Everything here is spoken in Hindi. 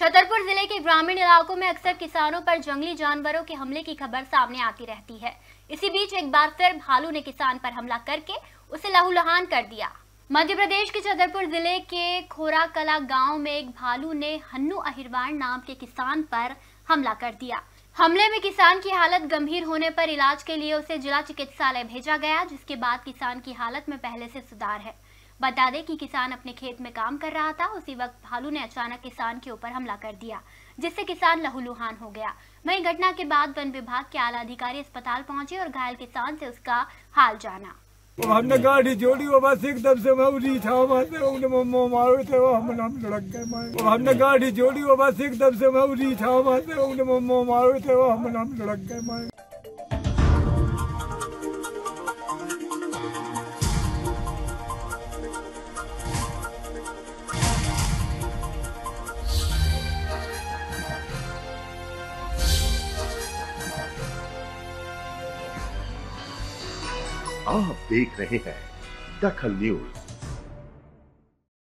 छतरपुर जिले के ग्रामीण इलाकों में अक्सर किसानों पर जंगली जानवरों के हमले की खबर सामने आती रहती है। इसी बीच एक बार फिर भालू ने किसान पर हमला करके उसे लहूलुहान कर दिया। मध्य प्रदेश के छतरपुर जिले के खोराकला गांव में एक भालू ने हन्नू अहिरवार नाम के किसान पर हमला कर दिया। हमले में किसान की हालत गंभीर होने पर इलाज के लिए उसे जिला चिकित्सालय भेजा गया, जिसके बाद किसान की हालत में पहले से सुधार है। बता दें कि किसान अपने खेत में काम कर रहा था। उसी वक्त भालू ने अचानक किसान के ऊपर हमला कर दिया, जिससे किसान लहूलुहान हो गया। वहीं घटना के बाद वन विभाग के आला अधिकारी अस्पताल पहुंचे और घायल किसान से उसका हाल जाना। हमने गाड़ी जोड़ी वो बस एकदम से मैं उड़ी था वहाँ से उन्हें मारे थे वो हम लड़क गए। हमने गाड़ी जोड़ी वो बस एकदम से मैं उड़ी था वहाँ से उन्हें मारे थे वो हम लड़क गए। आप देख रहे हैं दखल न्यूज।